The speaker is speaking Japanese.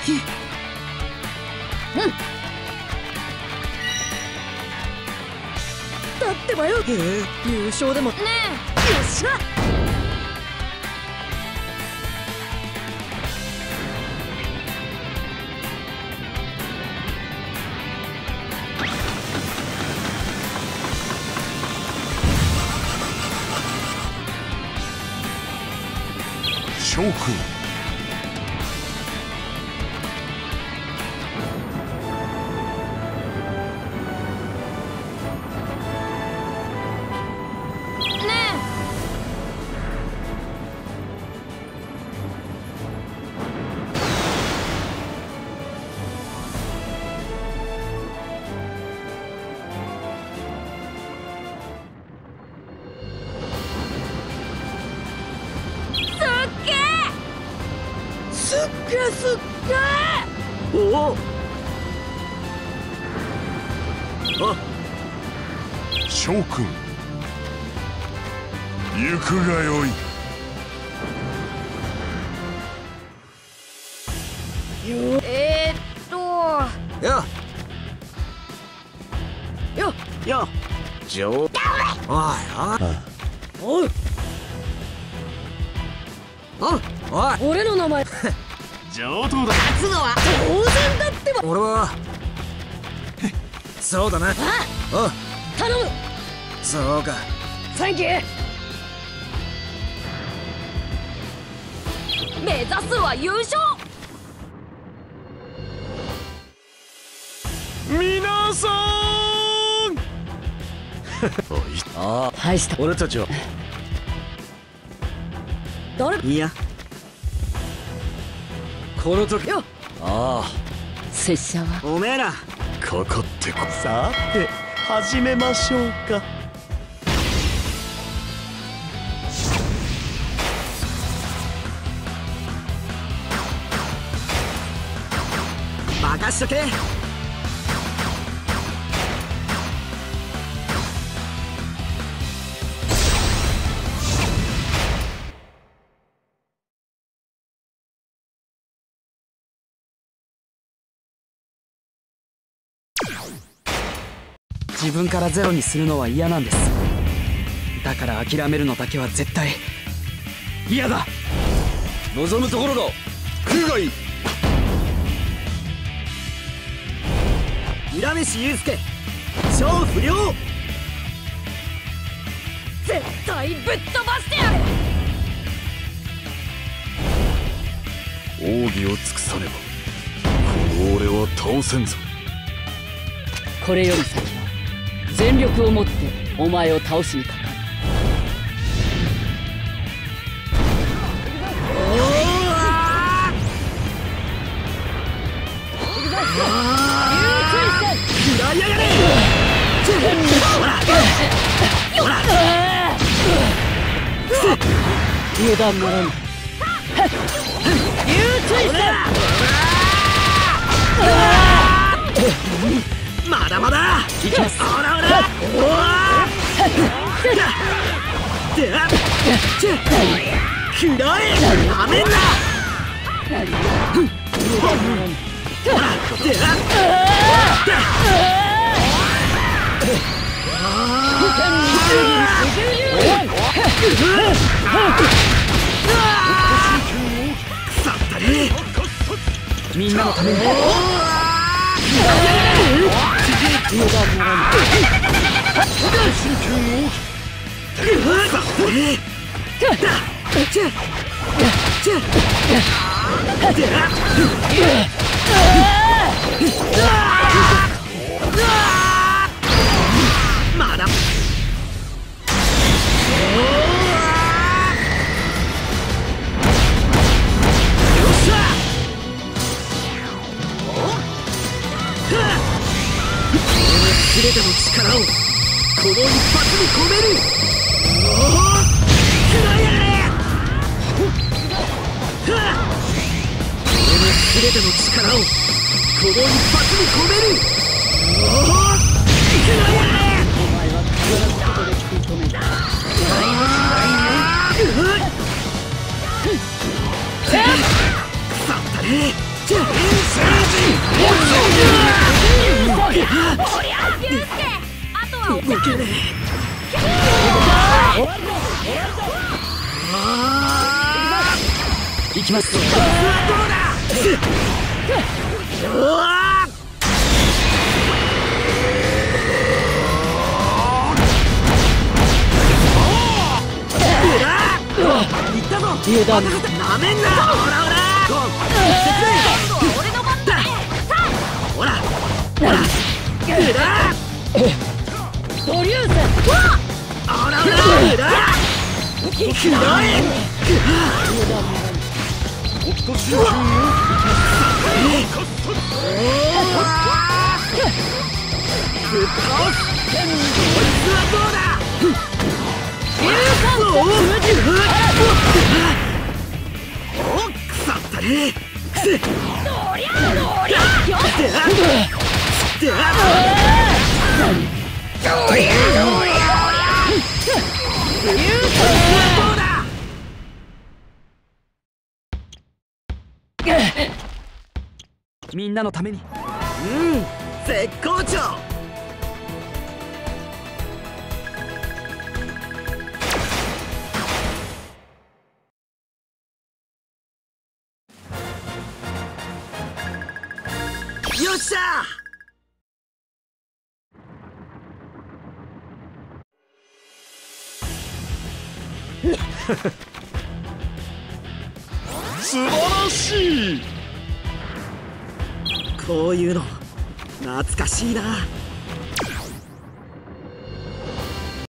だってばよ。優勝でもねえ。よっしゃ。 翔くん。 すっげえすっげえ。おお。あ、 翔くん、行くがよい。 よよよジョー。おいおいおい、俺の名前上等だ。 勝つのは当然だってば。俺はそうだな。おう頼む。そうか、サンキュー。目指すは優勝。 皆さんああ、大した。俺たちは誰？いや、この時よ。ああ、拙者はおめえらかかってこ。 さて始めましょうか。 任しとけ。自分からゼロにするのは嫌なんです。だから諦めるのだけは絶対嫌だ。望むところだ。来るがいい。浦飯祐介、超不良。絶対ぶっ飛ばしてやる。 奥義を尽くさねばこの俺は倒せんぞ。 これより先は全力をもってお前を倒しにかかる。油断ならぬ。 まだまだいきます。ほらほら。くらえ。なめんな。みんなのために。まだ全ての力をこの一発に込める。くらえ。俺の全ての力をこの一発に込める。くらえ。 お前は必ずここで食い止める。 腐ったね。 行きます。 油断なめんな。ほらほら俺の番だ。ほらほらドリュース。 ほらほらひどい。 北斗神拳をぶっ倒す。こいつはどうだ。 流感おっ腐ったね。 どりゃみんなのために。 絶好調。よっしゃ。 素晴らしい。 こういうの懐かしいな。